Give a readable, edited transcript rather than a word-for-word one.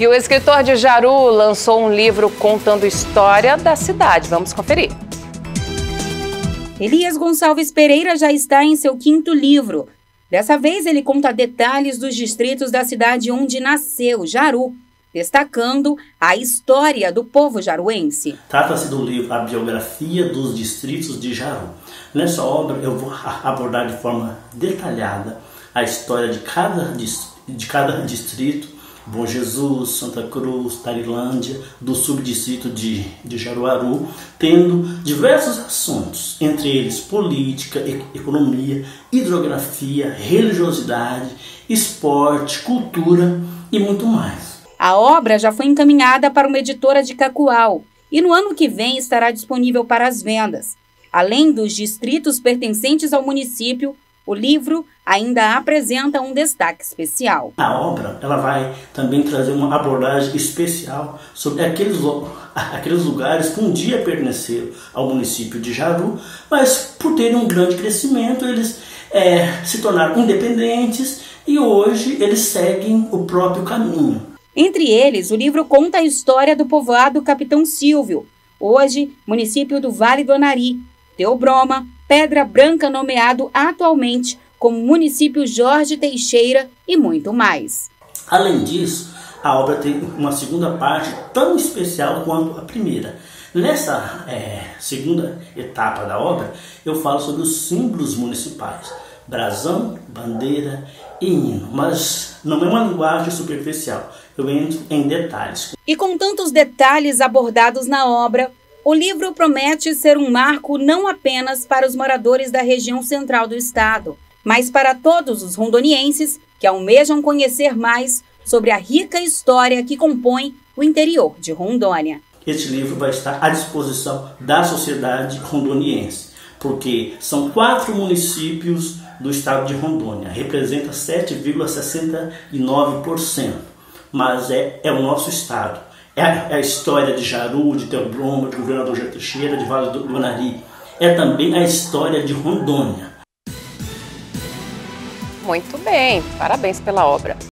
E o escritor de Jaru lançou um livro contando a história da cidade. Vamos conferir. Elias Gonçalves Pereira já está em seu 5º livro. Dessa vez ele conta detalhes dos distritos da cidade onde nasceu, Jaru, destacando a história do povo jaruense. Trata-se do livro A Biografia dos Distritos de Jaru. Nessa obra eu vou abordar de forma detalhada a história de cada distrito: Bom Jesus, Santa Cruz, Tailândia, do subdistrito de Jaruaru, tendo diversos assuntos, entre eles política, economia, hidrografia, religiosidade, esporte, cultura e muito mais. A obra já foi encaminhada para uma editora de Cacoal e no ano que vem estará disponível para as vendas. Além dos distritos pertencentes ao município, o livro ainda apresenta um destaque especial. A obra ela vai também trazer uma abordagem especial sobre aqueles lugares que um dia pertenceram ao município de Jaru, mas por terem um grande crescimento, eles se tornaram independentes e hoje eles seguem o próprio caminho. Entre eles, o livro conta a história do povoado Capitão Silvio, hoje município do Vale do Anari, Theobroma, Pedra Branca, nomeado atualmente como município Jorge Teixeira, e muito mais. Além disso, a obra tem uma segunda parte tão especial quanto a primeira. Nessa segunda etapa da obra, eu falo sobre os símbolos municipais: brasão, bandeira e hino, mas não é uma linguagem superficial, eu entro em detalhes. E com tantos detalhes abordados na obra, o livro promete ser um marco não apenas para os moradores da região central do estado, mas para todos os rondonienses que almejam conhecer mais sobre a rica história que compõe o interior de Rondônia. Este livro vai estar à disposição da sociedade rondoniense, porque são 4 municípios do estado de Rondônia, representa 7,69%, mas é o nosso estado. É a história de Jaru, de Theobroma, de Governador Jorge Teixeira, de Vale do Anari. É também a história de Rondônia. Muito bem, parabéns pela obra.